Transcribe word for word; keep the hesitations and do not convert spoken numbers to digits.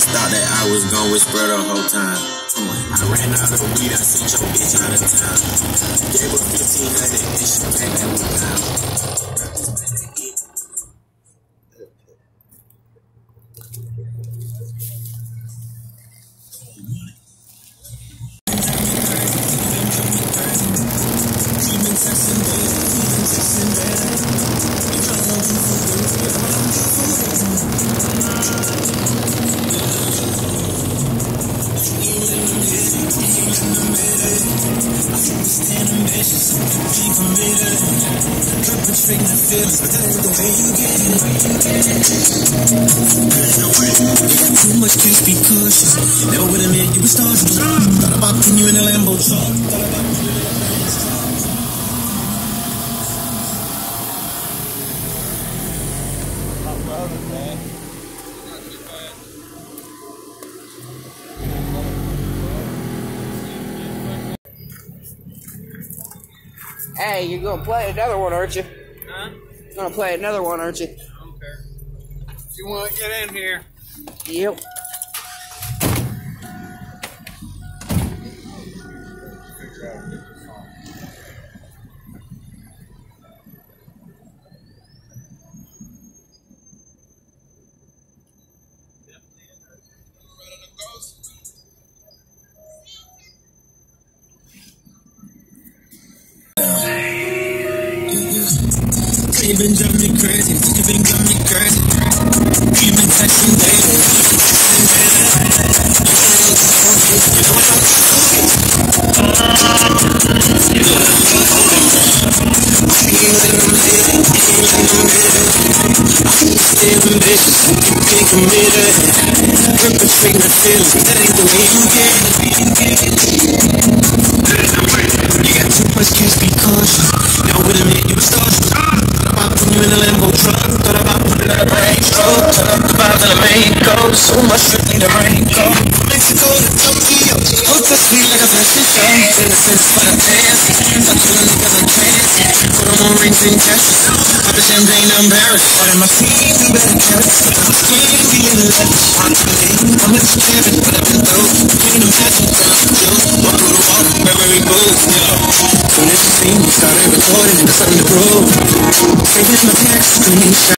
Thought that I was gonna whisper the whole time. I ran out of weed, I sent your bitch out of town. Gave her fifteen hundred and she came back with pound. Too much case, be cautious. Never would admit you were starving. Thought about putting you in a Lambo truck. Hey, you're gonna play another one, aren't you? Huh? You're gonna play another one, aren't you? I don't care. If you want to get in here. Yep. You been driving me crazy, you been driving me crazy. You been texting daily. Stay ambitious, you be committed. Perpetrating the feelings, that ain't the way you get it. You got too much case, be cautious. Now wait a minute, you was starting. Putting you in a Lambo truck, thought about putting in a Range Rover, talked about the main coat, so much shit need a raincoat. From Mexico to Tokyo, hold that sweet like a fashion show. In the sense for the pants, I'm killing niggas like trans. Put them on rings and cash, pop the champagne, I'm embarrassed. All in my feet, you better carry it. I'm scared, be in the left. I'm in the cabin, but I've been through. Getting them magic, down some juice. Walk through the water, Burberry boots, yo. Soon as you see me, started recording, and there's something to prove. Saving my text, screaming.